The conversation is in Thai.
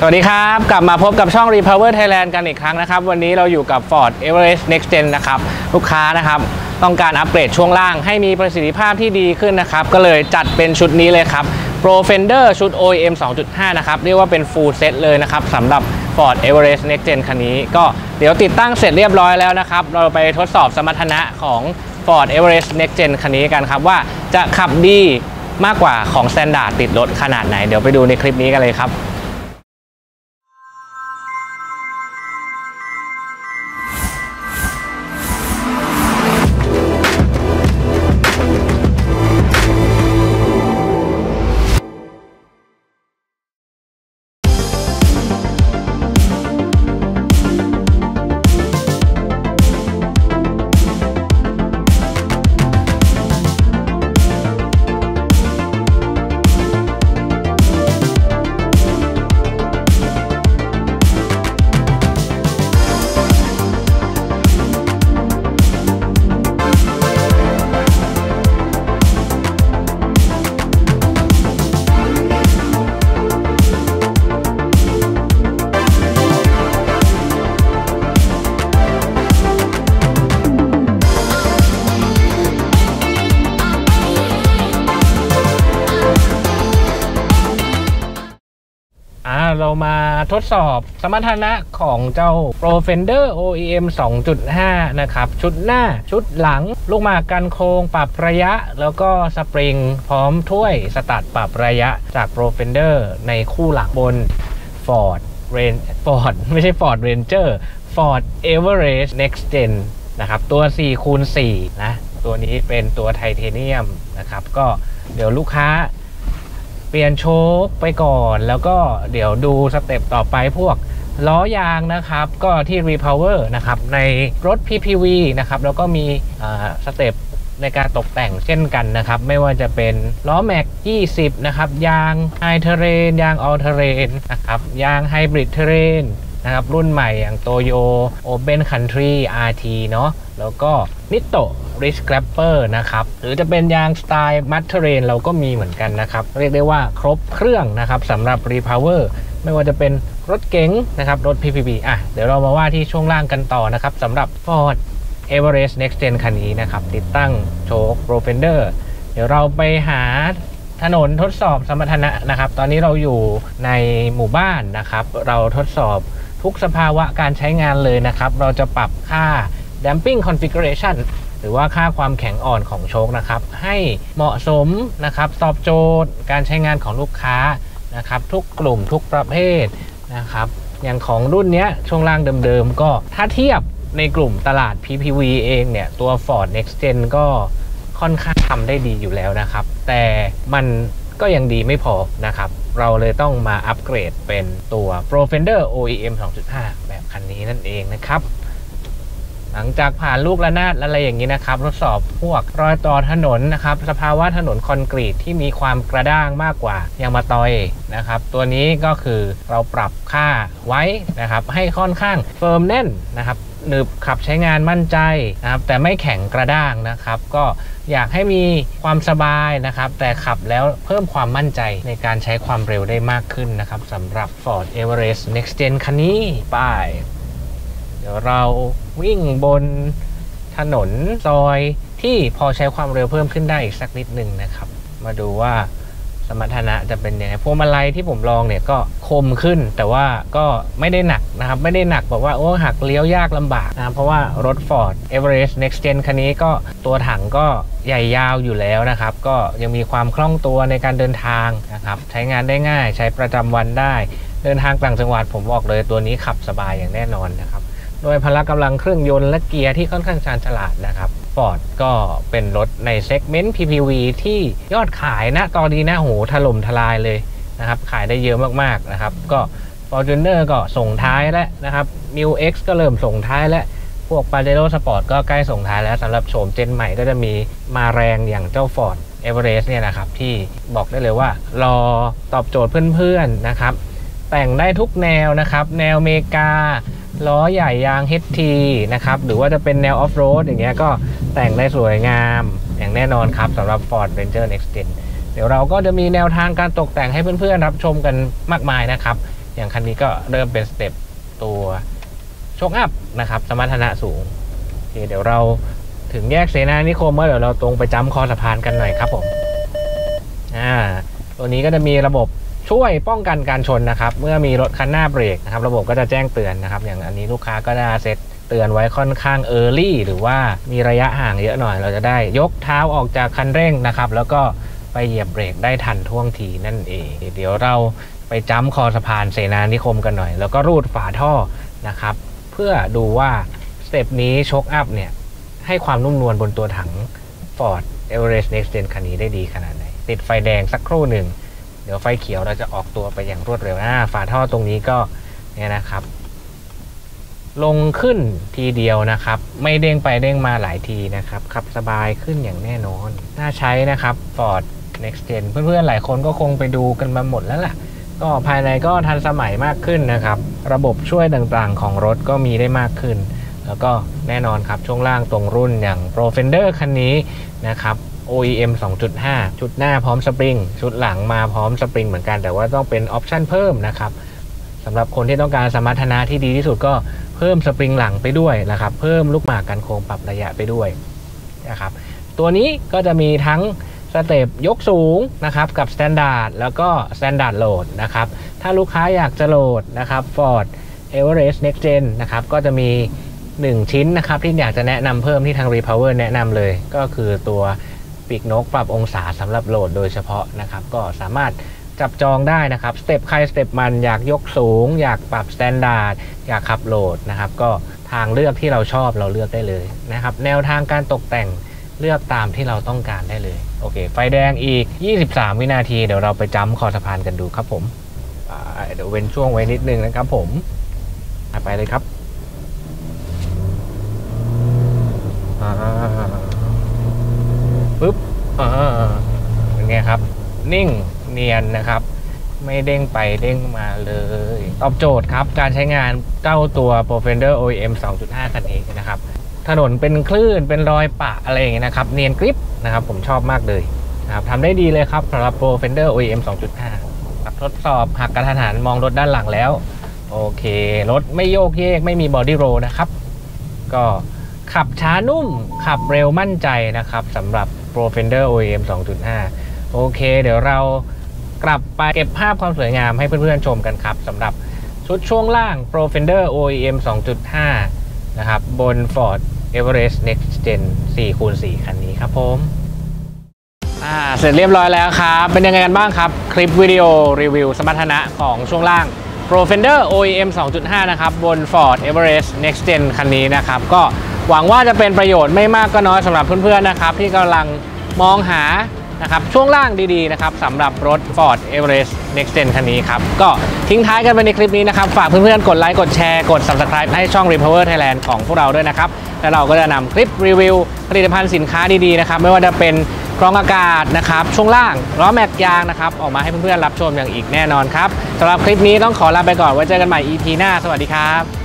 สวัสดีครับกลับมาพบกับช่อง Repower Thailand กันอีกครั้งนะครับวันนี้เราอยู่กับ Ford Everest Next Gen นะครับลูกค้านะครับต้องการอัปเกรดช่วงล่างให้มีประสิทธิภาพที่ดีขึ้นนะครับก็เลยจัดเป็นชุดนี้เลยครับ Pro Fender ชุด OEM 2.5 นะครับเรียกว่าเป็น Full Set เลยนะครับสำหรับ Ford Everest Next Gen คันนี้ก็เดี๋ยวติดตั้งเสร็จเรียบร้อยแล้วนะครับเราไปทดสอบสมรรถนะของ Ford Everest Next Gen คันนี้กันครับว่าจะขับดีมากกว่าของ Standard ติดรถขนาดไหนเดี๋ยวไปดูในคลิปนี้กันเลยครับเรามาทดสอบสมรรถนะของเจ้า Pro Fender OEM 2.5 นะครับชุดหน้าชุดหลังลูกหมากกันโค้งปรับระยะแล้วก็สปริงพร้อมถ้วยสตาร์ทปรับระยะจาก Pro Fender ในคู่หลังบน Ford ไม่ใช่ Ford Ranger Ford Everest Next Gen นะครับตัว 4x4 นะตัวนี้เป็นตัวไทเทเนียมนะครับก็เดี๋ยวลูกค้าเปลี่ยนโชคไปก่อนแล้วก็เดี๋ยวดูสเต็ปต่อไปพวกล้อยางนะครับก็ที่ Repower นะครับในรถ PPV นะครับแล้วก็มีสเต็ปในการตกแต่งเช่นกันนะครับไม่ว่าจะเป็นล้อแม็ก20นะครับยาง High Terrain ยาง All Terrain นะครับยาง Hybrid Terrain นะครับรุ่นใหม่อย่าง Toyo Open Country RT เนาะแล้วก็ Nitto Ridge Grabber นะครับหรือจะเป็นยางสไตล์ Mud Terrain เราก็มีเหมือนกันนะครับเรียกได้ว่าครบเครื่องนะครับสำหรับ Repower ไม่ว่าจะเป็นรถเก๋งนะครับรถ PPV เดี๋ยวเรามาว่าที่ช่วงล่างกันต่อนะครับสำหรับ Ford Everest Next Gen คันนี้นะครับติดตั้งโชค Pro Fender เดี๋ยวเราไปหาถนนทดสอบสมรรถนะนะครับตอนนี้เราอยู่ในหมู่บ้านนะครับเราทดสอบทุกสภาวะการใช้งานเลยนะครับเราจะปรับค่า Damping Configuration หรือว่าค่าความแข็งอ่อนของโชคนะครับให้เหมาะสมนะครับตอบโจทย์การใช้งานของลูกค้านะครับทุกกลุ่มทุกประเภทนะครับอย่างของรุ่นนี้ช่วงล่างเดิมๆก็ถ้าเทียบในกลุ่มตลาด PPV เองเนี่ยตัว Ford Next Gen ก็ค่อนข้างทำได้ดีอยู่แล้วนะครับแต่มันก็ยังดีไม่พอนะครับเราเลยต้องมาอัปเกรดเป็นตัว Pro Fender OEM 2.5 แบบคันนี้นั่นเองนะครับหลังจากผ่านลูกระนาดอะไรอย่างนี้นะครับทดสอบพวกรอยต่อถนนนะครับสภาวะถนนคอนกรีตที่มีความกระด้างมากกว่ายางมะตอยนะครับตัวนี้ก็คือเราปรับค่าไว้นะครับให้ค่อนข้างเฟิร์มแน่นนะครับหนึบขับใช้งานมั่นใจนะครับแต่ไม่แข็งกระด้างนะครับก็อยากให้มีความสบายนะครับแต่ขับแล้วเพิ่มความมั่นใจในการใช้ความเร็วได้มากขึ้นนะครับสำหรับ Ford Everest Next Gen คันนี้ไปเดี๋ยวเราวิ่งบนถนนซอยที่พอใช้ความเร็วเพิ่มขึ้นได้อีกสักนิดหนึ่งนะครับมาดูว่าสมรรถนะจะเป็นยังไงพวงมาลัยที่ผมลองเนี่ยก็คมขึ้นแต่ว่าก็ไม่ได้หนักนะครับไม่ได้หนักแบบว่าโอ้หักเลี้ยวยากลำบากนะเพราะว่ารถ Ford Everest Next Gen คันนี้ก็ตัวถังก็ใหญ่ยาวอยู่แล้วนะครับก็ยังมีความคล่องตัวในการเดินทางนะครับใช้งานได้ง่ายใช้ประจำวันได้เดินทางต่างจังหวัดผมบอกเลยตัวนี้ขับสบายอย่างแน่นอนนะครับโดยพละกำลังเครื่องยนต์และเกียร์ที่ค่อนข้างชาญฉลาดนะครับ Ford ก็เป็นรถในเซกเมนต์ PPV ที่ยอดขายนะตอนนี้นะโหถล่มทลายเลยนะครับขายได้เยอะมากๆนะครับก็ Fortuner ก็ส่งท้ายแล้วนะครับ Mu X ก็เริ่มส่งท้ายแล้วพวก Pajero Sport ก็ใกล้ส่งท้ายแล้วสำหรับโฉมเจนใหม่ก็จะมีมาแรงอย่างเจ้า Ford Everest เนี่ยนะครับที่บอกได้เลยว่ารอตอบโจทย์เพื่อนๆนะครับแต่งได้ทุกแนวนะครับแนวเมกาล้อใหญ่ยาง HT นะครับหรือว่าจะเป็นแนวออฟโรดอย่างเงี้ยก็แต่งได้สวยงามอย่างแน่นอนครับสำหรับ Ford Ranger Next Gen เดี๋ยวเราก็จะมีแนวทางการตกแต่งให้เพื่อนๆรับชมกันมากมายนะครับอย่างคันนี้ก็เริ่มเป็นสเต็ปตัวโชคอัพนะครับสมรรถนะสูงโอเคเดี๋ยวเราถึงแยกเสนานิคมเดี๋ยวเราตรงไปจ้ำคอสะพานกันหน่อยครับผมตัวนี้ก็จะมีระบบช่วยป้องกันการชนนะครับเมื่อมีรถคันหน้าเบรกนะครับระบบก็จะแจ้งเตือนนะครับอย่างอันนี้ลูกค้าก็จะเซตเตือนไว้ค่อนข้างเออร์ลี่หรือว่ามีระยะห่างเยอะหน่อยเราจะได้ยกเท้าออกจากคันเร่งนะครับแล้วก็ไปเหยียบเบรกได้ทันท่วงทีนั่นเองเดี๋ยวเราไปจ้ำคอสะพานเสนานิคมกันหน่อยแล้วก็รูดฝาท่อนะครับเพื่อดูว่าสเต็ปนี้โชคอัพเนี่ยให้ความนุ่มนวลบนตัวถัง Ford Everest Next Gen คันนี้ได้ดีขนาดไหนติดไฟแดงสักครู่หนึ่งเดี๋ยวไฟเขียวเราจะออกตัวไปอย่างรวดเร็วฝาท่อตรงนี้ก็เนี่ยนะครับลงขึ้นทีเดียวนะครับไม่เด้งไปเด้งมาหลายทีนะครับขับสบายขึ้นอย่างแน่นอนน่าใช้นะครับ Ford Next Gen เพื่อนๆหลายคนก็คงไปดูกันมาหมดแล้วล่ะก็ภายในก็ทันสมัยมากขึ้นนะครับระบบช่วยต่างๆของรถก็มีได้มากขึ้นแล้วก็แน่นอนครับช่วงล่างตรงรุ่นอย่าง Profender คันนี้นะครับ OEM 2.5 ชุดหน้าพร้อมสปริงชุดหลังมาพร้อมสปริงเหมือนกันแต่ว่าต้องเป็นออปชั่นเพิ่มนะครับสำหรับคนที่ต้องการสมรรถนะที่ดีที่สุดก็เพิ่มสปริงหลังไปด้วยนะครับเพิ่มลูกหมากกันโค้งปรับระยะไปด้วยนะครับตัวนี้ก็จะมีทั้งสเต็ปยกสูงนะครับกับ Standard แล้วก็ Standard Load นะครับถ้าลูกค้าอยากจะโหลดนะครับ Ford Everest Next Gen นะครับก็จะมี1ชิ้นนะครับที่อยากจะแนะนำเพิ่มที่ทาง Repower แนะนำเลยก็คือตัวปีกนกปรับองศาสำหรับโหลดโดยเฉพาะนะครับก็สามารถจับจองได้นะครับสเต็ปใครสเต็ปมันอยากยกสูงอยากปรับ Standard อยากขับโหลดนะครับก็ทางเลือกที่เราชอบเราเลือกได้เลยนะครับแนวทางการตกแต่งเลือกตามที่เราต้องการได้เลยโอเคไฟแดงอีก23วินาทีเดี๋ยวเราไปจ้ำคอสะพานกันดูครับผมเดี๋ยวเว้นช่วงไว้นิดนึงนะครับผมไปเลยครับปึ๊บเป็นไงครับนิ่งเนียนนะครับไม่เด้งไปเด้งมาเลยตอบโจทย์ครับการใช้งานเจ้าตัว Profender OEM 2.5 คันนี้นะครับถนนเป็นคลื่นเป็นรอยปะอะไรอย่างเงี้ยนะครับเนียนกริปนะครับผมชอบมากเลยนะครับทำได้ดีเลยครับสำหรับ Profender OEM 2.5 ทดสอบหักกระทันหันมองรถด้านหลังแล้วโอเครถไม่โยกเยกไม่มีบอดี้โรลนะครับก็ขับช้านุ่มขับเร็วมั่นใจนะครับสำหรับ Profender OEM 2.5 โอเคเดี๋ยวเรากลับไปเก็บภาพความสวยงามให้เพื่อนๆชมกันครับสำหรับชุดช่วงล่าง Profender OEM 2.5 นะครับบน Ford Everest Next Gen 4x4 คันนี้ครับผมเสร็จเรียบร้อยแล้วครับเป็นยังไงกันบ้างครับคลิปวิดีโอรีวิวสมรรถนะของช่วงล่าง Profender OEM 2.5 นะครับบน Ford Everest Next Gen คันนี้นะครับก็หวังว่าจะเป็นประโยชน์ไม่มากก็น้อยสำหรับเพื่อนๆนะครับที่กำลังมองหานะครับช่วงล่างดีๆนะครับสำหรับรถ Ford Everest Next Gen คันนี้ครับก็ทิ้งท้ายกันไปในคลิปนี้นะครับฝากเพื่อนๆกดไลค์กดแชร์กด Subscribe ให้ช่อง Repower Thailand ของพวกเราด้วยนะครับแล้วเราก็จะนำคลิปรีวิวผลิตภัณฑ์สินค้าดีๆนะครับไม่ว่าจะเป็นกรองอากาศนะครับช่วงล่างล้อแม็กยางนะครับออกมาให้เพื่อนๆรับชมอย่างอีกแน่นอนครับสำหรับคลิปนี้ต้องขอลาไปก่อนไว้เจอกันใหม่ EP หน้าสวัสดีครับ